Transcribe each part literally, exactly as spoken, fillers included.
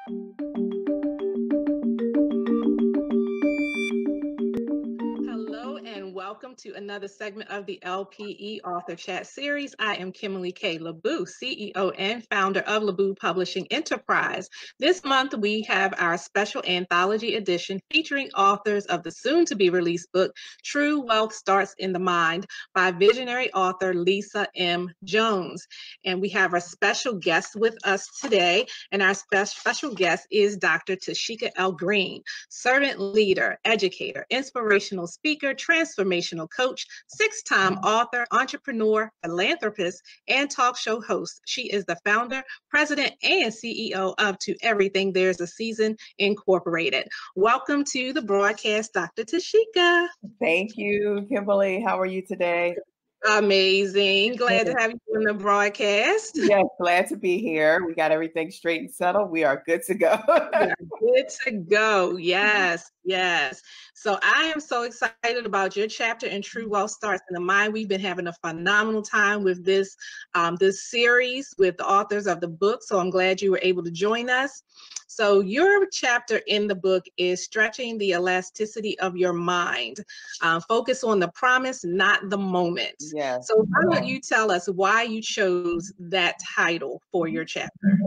Hello and welcome to another segment of the L P E Author Chat Series. I am Kimberly K. LaBoo, C E O and founder of LaBoo Publishing Enterprise. This month we have our special Anthology Edition featuring authors of the soon-to-be-released book, True Wealth Starts in the Mind, by visionary author Lisa M. Jones. And we have a special guest with us today, and our spe- special guest is Doctor Tasheka L. Green, servant leader, educator, inspirational speaker, transformational coach, six-time author, entrepreneur, philanthropist, and talk show host. She is the founder, president, and C E O of To Everything There's a Season Incorporated. Welcome to the broadcast, Doctor Tasheka. Thank you, Kimberly. How are you today? Amazing. Glad to have you on the broadcast. Yes, glad to be here. We got everything straight and settled. We are good to go. We are good to go. Yes, yes. So I am so excited about your chapter in True Wealth Starts in the Mind. We've been having a phenomenal time with this, um, this series with the authors of the book. So I'm glad you were able to join us. So your chapter in the book is Stretching the Elasticity of Your Mind. Uh, focus on the promise, not the moment. Yes. So why don't you tell us why you chose that title for your chapter?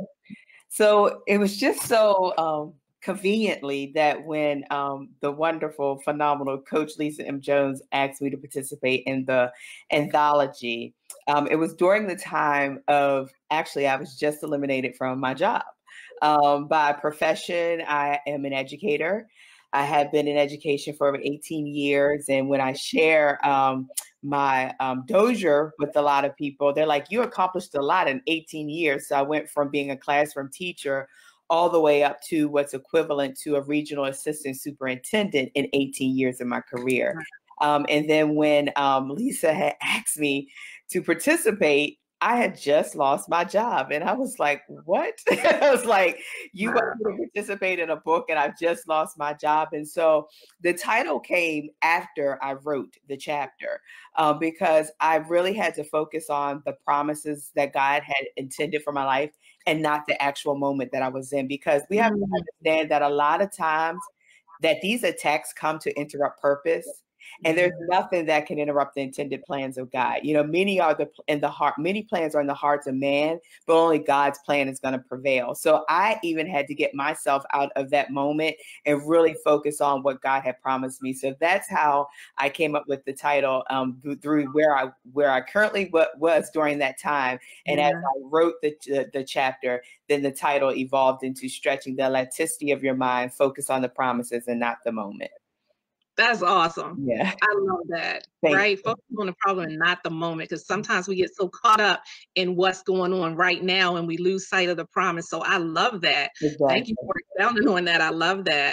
So it was just so um, conveniently that when um, the wonderful, phenomenal Coach Lisa M. Jones asked me to participate in the anthology, um, it was during the time of, actually, I was just eliminated from my job. Um, by profession, I am an educator. I have been in education for over eighteen years. And when I share um, my um, dozier with a lot of people, they're like, you accomplished a lot in eighteen years. So I went from being a classroom teacher all the way up to what's equivalent to a regional assistant superintendent in eighteen years of my career. Um, and then when um, Lisa had asked me to participate, I had just lost my job. And I was like, what? I was like, you want me to participate in a book and I've just lost my job. And so the title came after I wrote the chapter um, because I really had to focus on the promises that God had intended for my life and not the actual moment that I was in. Because we have to understand that a lot of times that these attacks come to interrupt purpose. And there's nothing that can interrupt the intended plans of God. You know, many are the in the heart, many plans are in the hearts of man, but only God's plan is going to prevail. So I even had to get myself out of that moment and really focus on what God had promised me. So that's how I came up with the title um, through where I where I currently w- was during that time. And yeah. as I wrote the, the the chapter, then the title evolved into Stretching the Elasticity of Your Mind, focus on the promises and not the moment. That's awesome. Yeah. I love that. Thank right? you. Focus on the problem and not the moment, because sometimes we get so caught up in what's going on right now and we lose sight of the promise. So I love that. Exactly. Thank you for expounding on that. I love that.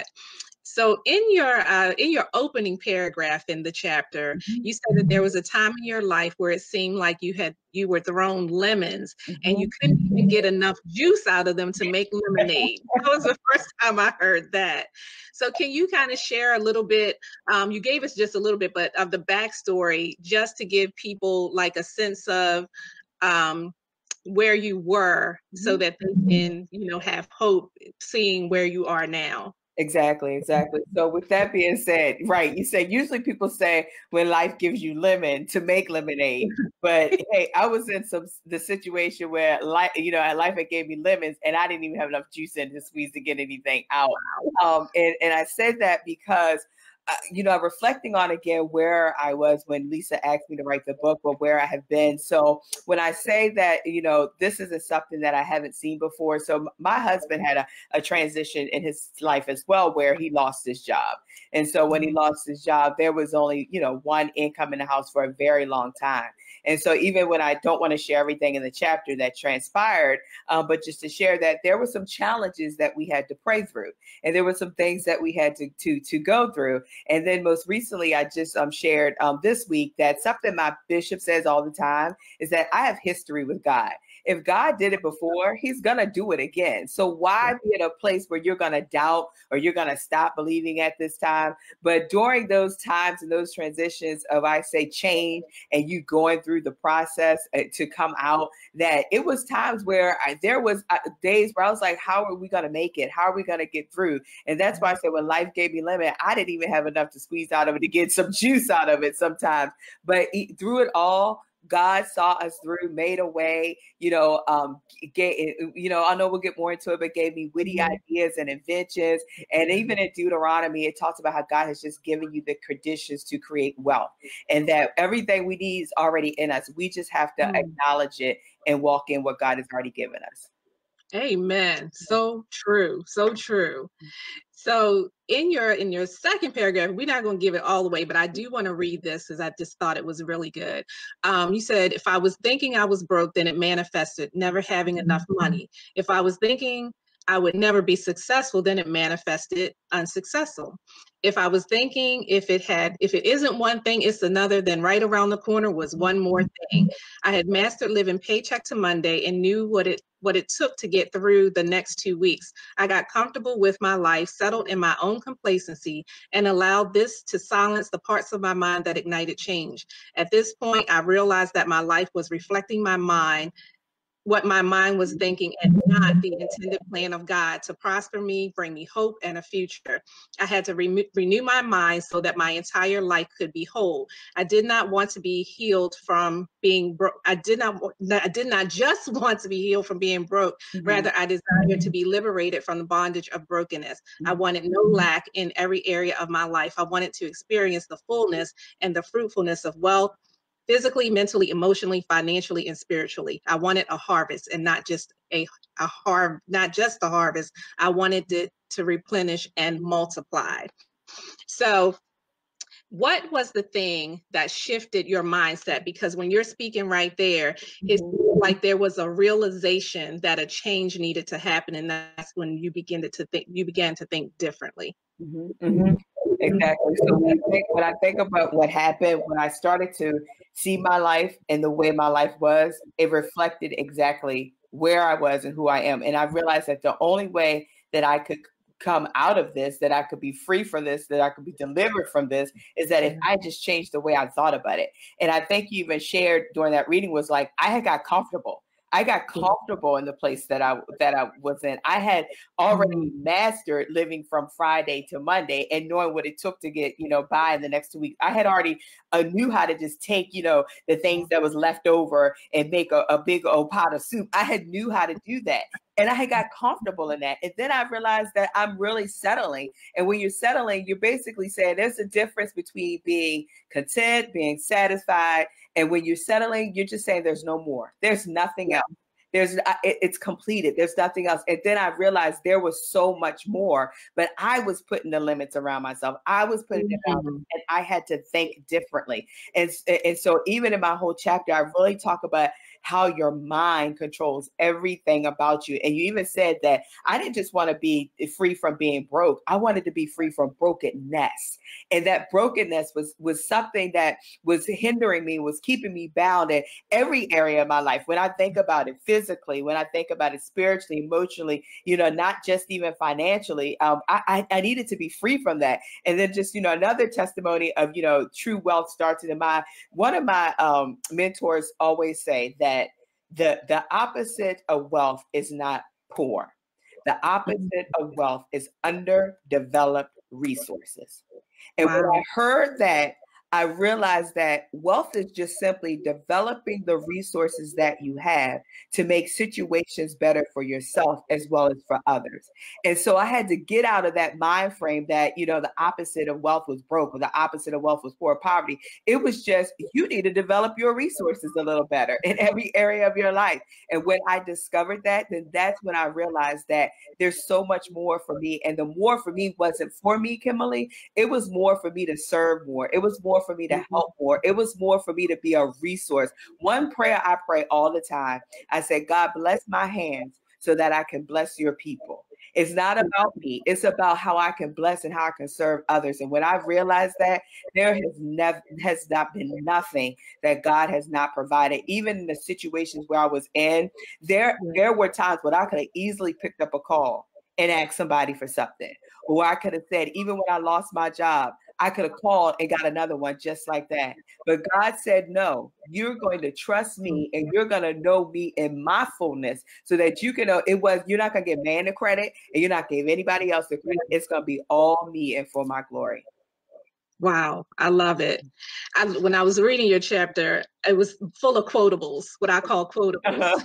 So in your uh, in your opening paragraph in the chapter, mm-hmm. you said that there was a time in your life where it seemed like you had you were thrown lemons mm-hmm. and you couldn't even get enough juice out of them to make lemonade. That was the first time I heard that. So can you kind of share a little bit? Um, you gave us just a little bit, but of the backstory, just to give people like a sense of um, where you were, so that they can, you know, have hope seeing where you are now. Exactly, exactly. So with that being said, right, you said usually people say when life gives you lemon to make lemonade, but hey, I was in some the situation where life, you know, life had gave me lemons and I didn't even have enough juice in to squeeze to get anything out. Um, and, and I said that because Uh, you know, reflecting on again where I was when Lisa asked me to write the book, or where I have been. So when I say that, you know, this isn't something that I haven't seen before. So my husband had a, a transition in his life as well, where he lost his job. And so when he lost his job, there was only, you know, one income in the house for a very long time. And so even when I don't want to share everything in the chapter that transpired, um, but just to share that there were some challenges that we had to pray through. And there were some things that we had to to, to go through. And then most recently, I just um, shared um, this week that something my bishop says all the time is that I have history with God. if God did it before, he's going to do it again. So why be in a place where you're going to doubt or you're going to stop believing at this time? But during those times and those transitions of, I say, change and you going through the process to come out, that it was times where I, there was days where I was like, how are we going to make it? How are we going to get through? And that's why I said, when life gave me lemon, I didn't even have enough to squeeze out of it to get some juice out of it sometimes. But through it all, God saw us through, made a way, you know, um, gave, you know, I know we'll get more into it, but gave me witty ideas and inventions. And even in Deuteronomy, it talks about how God has just given you the conditions to create wealth, and that everything we need is already in us. We just have to mm. acknowledge it and walk in what God has already given us. Amen. So true. So true. So in your in your second paragraph, we're not going to give it all away, but I do want to read this because I just thought it was really good. Um, you said, if I was thinking I was broke, then it manifested never having enough money. If I was thinking I would never be successful, then it manifested unsuccessful. If I was thinking if it had, if it isn't one thing, it's another, then right around the corner was one more thing. I had mastered living paycheck to Monday and knew what it what it took to get through the next two weeks. I got comfortable with my life, settled in my own complacency, and allowed this to silence the parts of my mind that ignited change. At this point, I realized that my life was reflecting my mind, what my mind was thinking, and not the intended plan of God to prosper me, bring me hope and a future. I had to re- renew my mind so that my entire life could be whole. I did not want to be healed from being broke. I did not, I did not just want to be healed from being broke. Mm-hmm. Rather, I desired to be liberated from the bondage of brokenness. Mm-hmm. I wanted no lack in every area of my life. I wanted to experience the fullness and the fruitfulness of wealth, physically, mentally, emotionally, financially, and spiritually. I wanted a harvest and not just a, a har- not just a harvest. I wanted it to replenish and multiply. So what was the thing that shifted your mindset? Because when you're speaking right there, it's like there was a realization that a change needed to happen. And that's when you begin to think, you began to think differently. Mm-hmm, mm-hmm. Exactly. So when I, think, when I think about what happened, when I started to see my life and the way my life was, it reflected exactly where I was and who I am. And I realized that the only way that I could come out of this, that I could be free from this, that I could be delivered from this, is that if I just changed the way I thought about it. And I think you even shared during that reading was like, I had got comfortable. I got comfortable in the place that I that I was in. I had already mastered living from Friday to Monday and knowing what it took to get, you know, by in the next two weeks. I had already uh, knew how to just take, you know, the things that was left over and make a, a big old pot of soup. I had knew how to do that. And I had got comfortable in that. And then I realized that I'm really settling. And when you're settling, you're basically saying there's a difference between being content, being satisfied. And when you're settling, you're just saying there's no more. There's nothing else. There's it, it's completed. There's nothing else. And then I realized there was so much more, but I was putting the limits around myself. I was putting it out, and I had to think differently. And, and so even in my whole chapter, I really talk about how your mind controls everything about you. And you even said that I didn't just want to be free from being broke. I wanted to be free from brokenness. And that brokenness was, was something that was hindering me, was keeping me bound in every area of my life. When I think about it physically, when I think about it spiritually, emotionally, you know, not just even financially, um, I, I, I needed to be free from that. And then just, you know, another testimony of, you know, true wealth starts in the mind. One of my um, mentors always say that The, the opposite of wealth is not poor. The opposite of wealth is underdeveloped resources. And wow. When I heard that, I realized that wealth is just simply developing the resources that you have to make situations better for yourself as well as for others. And so I had to get out of that mind frame that, you know, the opposite of wealth was broke or the opposite of wealth was poor, poverty. It was just, you need to develop your resources a little better in every area of your life. And when I discovered that, then that's when I realized that there's so much more for me. And the more for me wasn't for me, Kimberly. It was more for me to serve more. It was more for me to help more. It was more for me to be a resource. One prayer I pray all the time, I say, God, bless my hands so that I can bless your people. It's not about me. It's about how I can bless and how I can serve others. And when I realized that, there has never has not been nothing that God has not provided. Even in the situations where I was in, there there were times when I could have easily picked up a call and asked somebody for something. Or I could have said, even when I lost my job, I could have called and got another one just like that. But God said, no, you're going to trust me and you're going to know me in my fullness so that you can know it was, you're not going to give man the credit and you're not giving anybody else the credit. It's going to be all me and for my glory. Wow, I love it. I, when I was reading your chapter, it was full of quotables, what I call quotables. Uh-huh.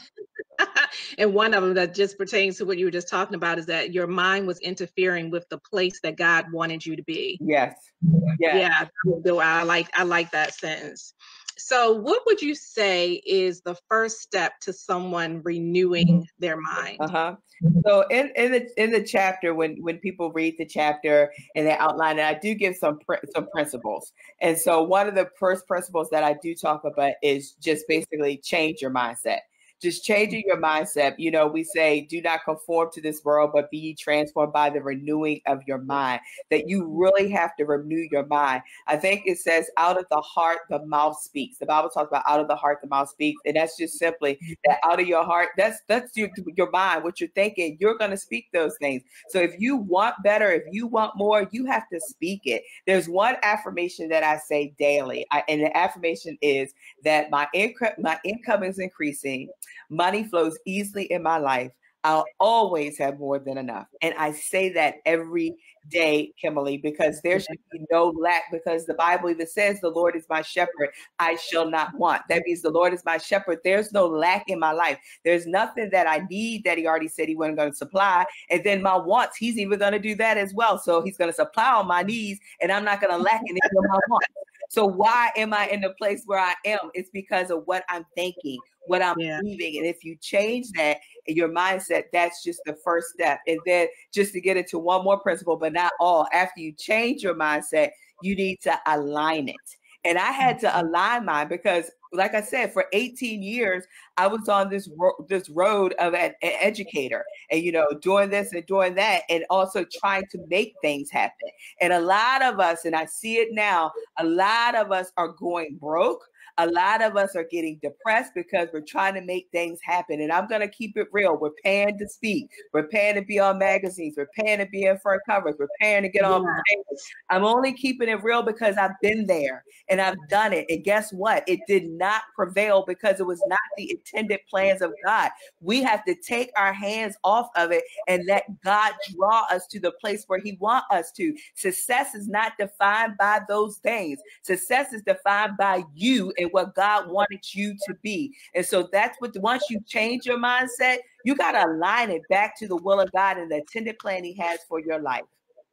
And one of them that just pertains to what you were just talking about is that your mind was interfering with the place that God wanted you to be. Yes. Yes. Yeah, I like I like that sentence. So what would you say is the first step to someone renewing their mind? Uh-huh. So in, in the in the chapter, when when people read the chapter and they outline it, I do give some pr- some principles. And so one of the first principles that I do talk about is just basically change your mindset. Just changing your mindset. You know, we say, do not conform to this world, but be ye transformed by the renewing of your mind. That you really have to renew your mind. I think it says, out of the heart, the mouth speaks. The Bible talks about out of the heart, the mouth speaks. And that's just simply that out of your heart, that's that's your, your mind, what you're thinking, you're going to speak those things. So if you want better, if you want more, you have to speak it. There's one affirmation that I say daily. I, and the affirmation is that my income, my income is increasing. Money flows easily in my life. I'll always have more than enough. And I say that every day, Kimberly, because there should be no lack, because the Bible even says the Lord is my shepherd, I shall not want. That means the Lord is my shepherd. There's no lack in my life. There's nothing that I need that he already said he wasn't going to supply. And then my wants, he's even going to do that as well. So he's going to supply all my needs and I'm not going to lack any of my wants. So why am I in the place where I am? It's because of what I'm thinking, what I'm yeah. believing. And if you change that in your mindset, that's just the first step. And then just to get into one more principle, but not all, after you change your mindset, you need to align it. And I had to align mine because, like I said, for eighteen years, I was on this ro- this road of an, an educator and, you know, doing this and doing that and also trying to make things happen. And a lot of us, and I see it now, a lot of us are going broke. A lot of us are getting depressed because we're trying to make things happen. And I'm going to keep it real. We're paying to speak. We're paying to be on magazines. We're paying to be in front covers. We're paying to get on tables. I'm only keeping it real because I've been there and I've done it. And guess what? It did not prevail because it was not the intended plans of God. We have to take our hands off of it and let God draw us to the place where he wants us to. Success is not defined by those things. Success is defined by you and what God wanted you to be. And so that's what, once you change your mindset, you got to align it back to the will of God and the intended plan he has for your life.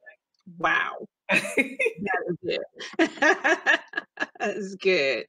Wow. That is good. That is good.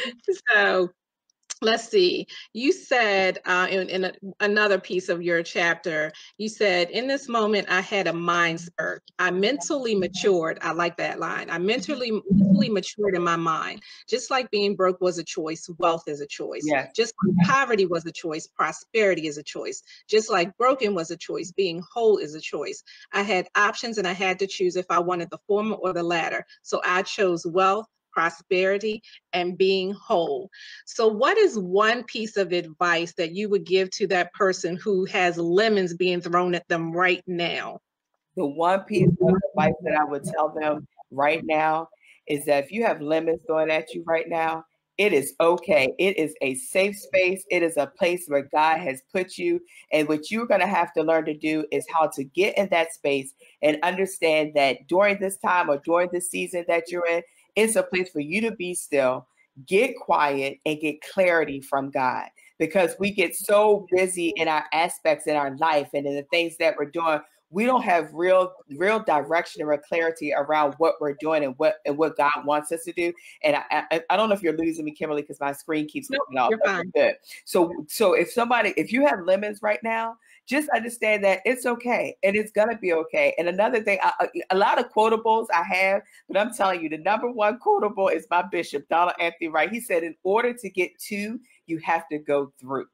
So let's see. You said uh, in, in a, another piece of your chapter, you said, in this moment, I had a mind spurt. I mentally matured. I like that line. I mentally, mentally matured in my mind. Just like being broke was a choice, wealth is a choice. Yes. Just like poverty was a choice, prosperity is a choice. Just like broken was a choice, being whole is a choice. I had options and I had to choose if I wanted the former or the latter. So I chose wealth, prosperity, and being whole. So what is one piece of advice that you would give to that person who has lemons being thrown at them right now? The one piece of advice that I would tell them right now is that if you have lemons thrown at you right now, it is okay. It is a safe space. It is a place where God has put you. And what you're going to have to learn to do is how to get in that space and understand that during this time or during the season that you're in, it's a place for you to be still, get quiet, and get clarity from God. Because we get so busy in our aspects in our life and in the things that we're doing, we don't have real, real direction or clarity around what we're doing and what and what God wants us to do. And I, I, I don't know if you're losing me, Kimberly, because my screen keeps nope, going off. You're fine. Good. So, so if somebody, if you have lemons right now, just understand that it's okay and it's gonna be okay. And another thing, I, a lot of quotables I have, but I'm telling you, the number one quotable is my bishop, Donald Anthony Wright. He said, "In order to get to, you have to go through."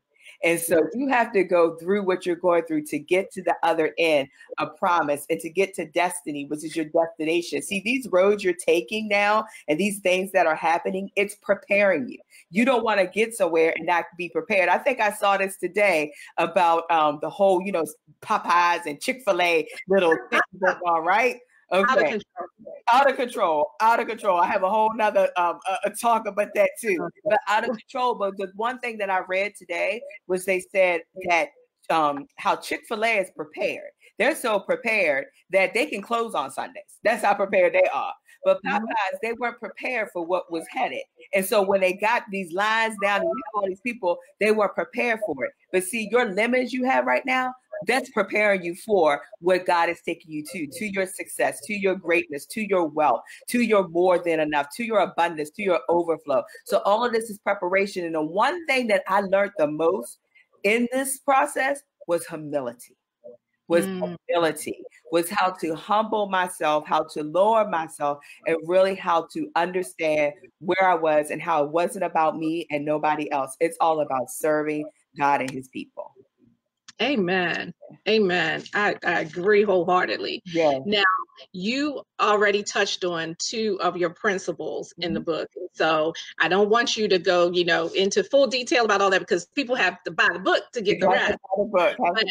And so you have to go through what you're going through to get to the other end of promise and to get to destiny, which is your destination. See, these roads you're taking now and these things that are happening, it's preparing you. You don't want to get somewhere and not be prepared. I think I saw this today about um, the whole, you know, Popeyes and Chick-fil-A little thing going on, right? Okay. Out of control. Out of control. Out of control. I have a whole nother um, a, a talk about that too. But out of control. But the one thing that I read today was they said that um, how Chick-fil-A is prepared. They're so prepared that they can close on Sundays. That's how prepared they are. But Popeyes, they weren't prepared for what was headed. And so when they got these lines down and you have all these people, they weren't prepared for it. But see, your lemons you have right now, that's preparing you for what God is taking you to, to your success, to your greatness, to your wealth, to your more than enough, to your abundance, to your overflow. So all of this is preparation. And the one thing that I learned the most in this process was humility. was Mm. humility, was how to humble myself, how to lower myself, and really how to understand where I was and how it wasn't about me and nobody else. It's all about serving God and his people. Amen. Amen. I, I agree wholeheartedly. Yeah. Now, you already touched on two of your principles mm-hmm. in the book. So I don't want you to go, you know, into full detail about all that because people have to buy the book to get the rest. The book. But,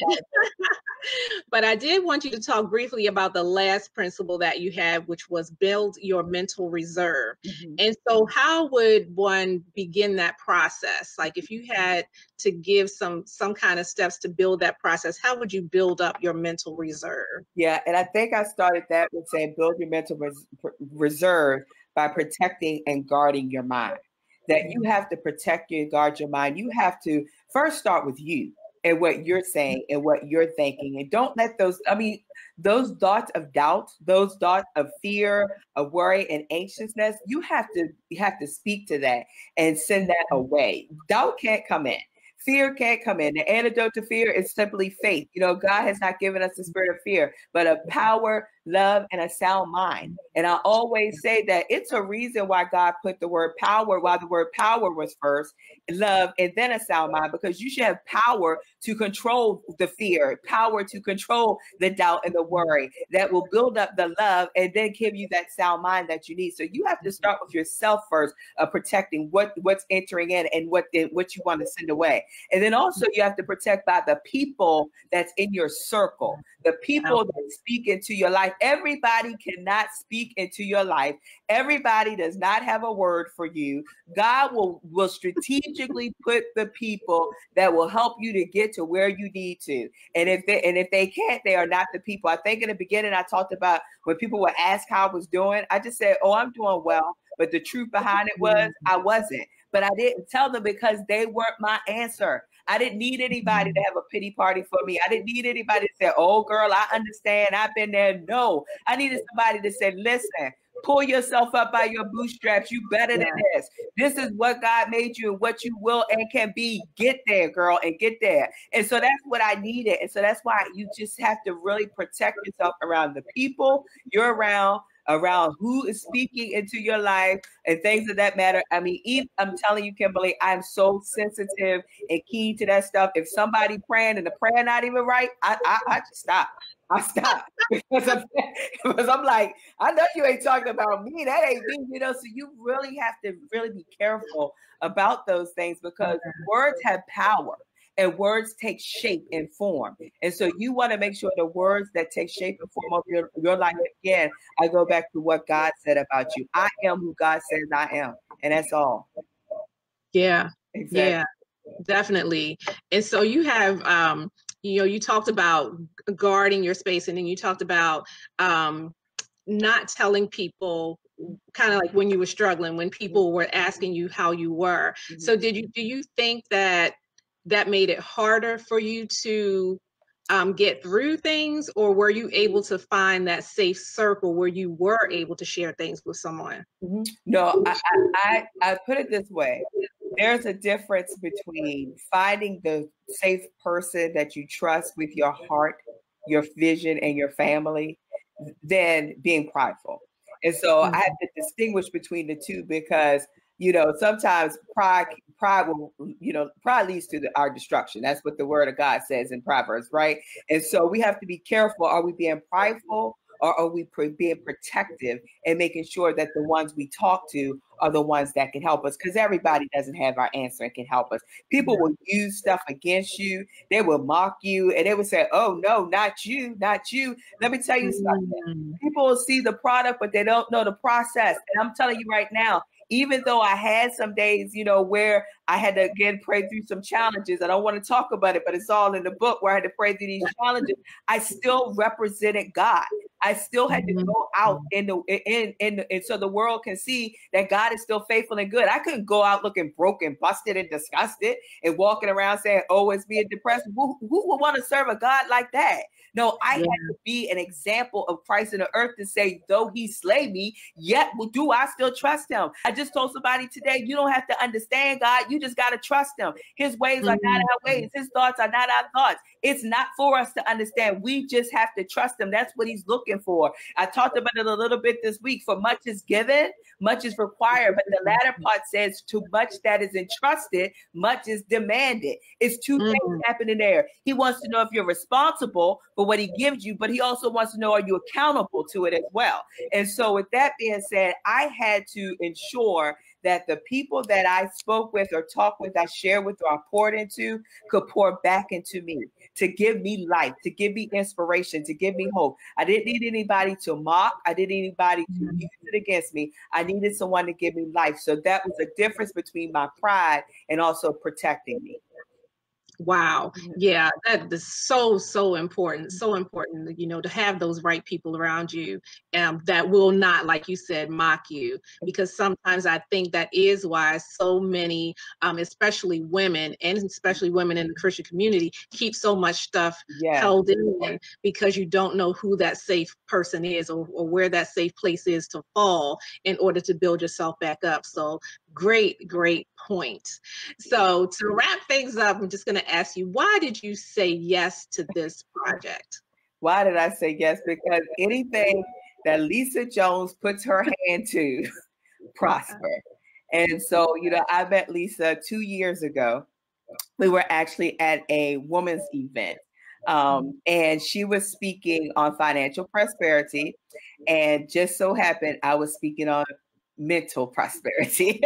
but I did want you to talk briefly about the last principle that you had, which was build your mental reserve. Mm-hmm. And so how would one begin that process? Like if you had to give some some kind of steps to build that process, how would you build up your mental reserve? Yeah, and I think I started that with saying build your mental res- reserve by protecting and guarding your mind. That you have to protect and guard your mind. You have to first start with you and what you're saying and what you're thinking. And don't let those, I mean, those thoughts of doubt, those thoughts of fear, of worry and anxiousness, you have to you have to speak to that and send that away. Doubt can't come in. Fear can't come in. The antidote to fear is simply faith. You know, God has not given us the spirit of fear, but of power, love, and a sound mind. And I always say that it's a reason why God put the word power, while the word power was first, love, and then a sound mind, because you should have power to control the fear, power to control the doubt and the worry that will build up the love and then give you that sound mind that you need. So you have to start with yourself first, uh, protecting what, what's entering in and what, what you want to send away. And then also you have to protect by the people that's in your circle, the people that speak into your life. Everybody cannot speak into your life. Everybody does not have a word for you. God will, will strategically put the people that will help you to get to where you need to. And if they and if they can't, they are not the people. I think in the beginning I talked about when people would ask how I was doing, I just said, oh, I'm doing well. But the truth behind it was I wasn't. But I didn't tell them because they weren't my answer. I didn't need anybody to have a pity party for me. I didn't need anybody to say, oh, girl, I understand. I've been there. No, I needed somebody to say, listen, pull yourself up by your bootstraps. You better than this. This is what God made you and what you will and can be. Get there, girl, and get there. And so that's what I needed. And so that's why you just have to really protect yourself around the people you're around, around who is speaking into your life and things of that matter. I mean, even, I'm telling you, Kimberly, I'm so sensitive and keen to that stuff. If somebody praying and the prayer not even right, I, I, I just stop. I stop because I'm, because I'm like, I know you ain't talking about me. That ain't me, you know. So you really have to really be careful about those things because words have power. And words take shape and form. And so you want to make sure the words that take shape and form of your, your life, again, I go back to what God said about you. I am who God says I am. And that's all. Yeah. Exactly. Yeah, definitely. And so you have, um, you know, you talked about guarding your space, and then you talked about um, not telling people, kind of like when you were struggling, when people were asking you how you were. Mm-hmm. So did you, do you think that that made it harder for you to um, get through things, or were you able to find that safe circle where you were able to share things with someone? Mm-hmm. No, I, I, I put it this way. There's a difference between finding the safe person that you trust with your heart, your vision, and your family than being prideful. And so mm-hmm. I have to distinguish between the two because, you know, sometimes pride pride will, you know, pride leads to the, our destruction. That's what the word of God says in Proverbs, right? And so we have to be careful. Are we being prideful, or are we pre- being protective and making sure that the ones we talk to are the ones that can help us? Because everybody doesn't have our answer and can help us. People will use stuff against you. They will mock you, and they will say, oh, no, not you, not you. Let me tell you something. People will see the product, but they don't know the process. And I'm telling you right now, even though I had some days, you know, where I had to, again, pray through some challenges. I don't want to talk about it, but it's all in the book where I had to pray through these challenges. I still represented God. I still had to go out in the in in and so the world can see that God is still faithful and good. I couldn't go out looking broken, busted, and disgusted and walking around saying, "Oh, it's being depressed." Who, who would want to serve a God like that? No, I yeah. had to be an example of Christ in the earth to say, though he slay me, yet do I still trust him. I just told somebody today, you don't have to understand God. You just got to trust him. His ways mm-hmm. are not our ways. His thoughts are not our thoughts. It's not for us to understand. We just have to trust him. That's what he's looking for. I talked about it a little bit this week. For much is given, much is required. But the latter part says, too much that is entrusted, much is demanded. It's two mm-hmm. things happening there. He wants to know if you're responsible for what he gives you, but he also wants to know, are you accountable to it as well? And so with that being said, I had to ensure that the people that I spoke with or talked with, I shared with or I poured into, could pour back into me, to give me life, to give me inspiration, to give me hope. I didn't need anybody to mock. I didn't need anybody to use it against me. I needed someone to give me life. So that was a difference between my pride and also protecting me. Wow. Yeah, that is so, so important. So important, you know, to have those right people around you um, that will not, like you said, mock you. Because sometimes I think that is why so many, um, especially women, and especially women in the Christian community, keep so much stuff yes. held in, because you don't know who that safe person is, or, or where that safe place is to fall in order to build yourself back up. So great, great point. So to wrap things up, I'm just going to ask you, why did you say yes to this project? Why did I say yes? Because anything that Lisa Jones puts her hand to prosper. And so, you know, I met Lisa two years ago. We were actually at a women's event. Um, and she was speaking on financial prosperity. And just so happened, I was speaking on mental prosperity,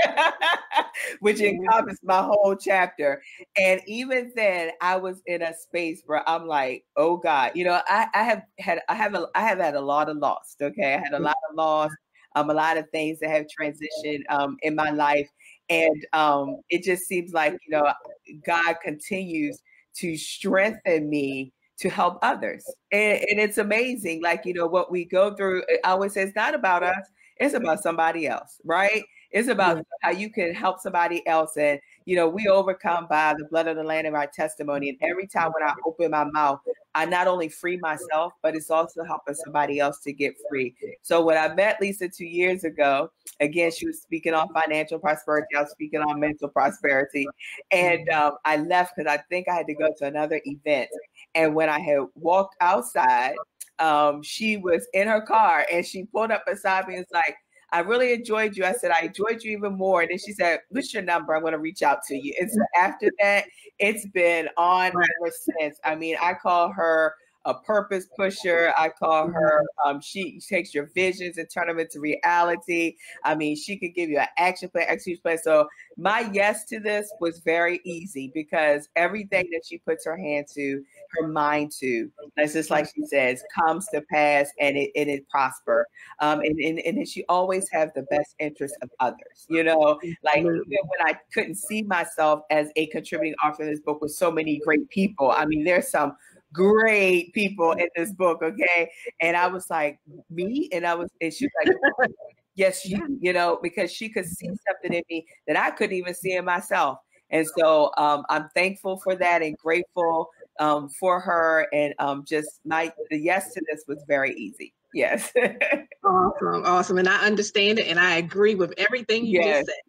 which encompassed my whole chapter. And even then, I was in a space where I'm like, oh God, you know, I, I have had, I have, a, I have had a lot of loss. Okay. I had a lot of loss, um, a lot of things that have transitioned um, in my life. And um, it just seems like, you know, God continues to strengthen me to help others. And, and it's amazing. Like, you know, what we go through, I always say it's not about us. It's about somebody else, right? It's about yeah. how you can help somebody else. And, you know, we overcome by the blood of the Lamb and our testimony. And every time when I open my mouth, I not only free myself, but it's also helping somebody else to get free. So when I met Lisa two years ago, again, she was speaking on financial prosperity. I was speaking on mental prosperity. And um, I left because I think I had to go to another event. And when I had walked outside, um, she was in her car and she pulled up beside me and was like, I really enjoyed you. I said, I enjoyed you even more. And then she said, what's your number? I'm going to reach out to you. And so after that, it's been on ever since. I mean, I call her a purpose pusher. I call her, um, she takes your visions and turn them into reality. I mean, she could give you an action plan, execution plan. So my yes to this was very easy because everything that she puts her hand to, her mind to, that's just like she says, comes to pass and it, and it prosper. Um, and, and, and she always have the best interest of others, you know, like even when I couldn't see myself as a contributing author in this book with so many great people. I mean, there's some great people in this book, okay? And I was like, me? And I was, and she was like, yes, you, you know, because she could see something in me that I couldn't even see in myself. And so um, I'm thankful for that and grateful um, for her. And um, just my, the yes to this was very easy. Yes. Awesome. Awesome. And I understand it. And I agree with everything you yes, just said.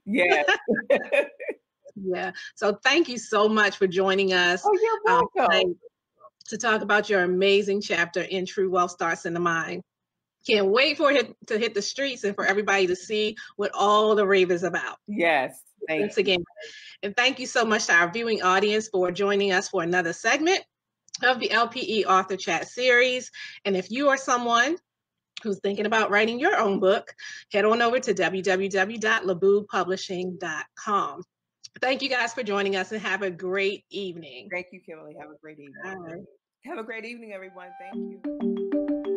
Yes. Yeah. So thank you so much for joining us. Oh, you're welcome. Um, to talk about your amazing chapter in True Wealth Starts in the Mind. Can't wait for it to hit the streets and for everybody to see what all the rave is about. Yes. Thank Once again, and thank you so much to our viewing audience for joining us for another segment of the L P E Author Chat series. And if you are someone who's thinking about writing your own book, head on over to w w w dot laboo publishing dot com. Thank you guys for joining us and have a great evening. Thank you, Kimberly. Have a great evening. All right. Have a great evening, everyone. Thank you.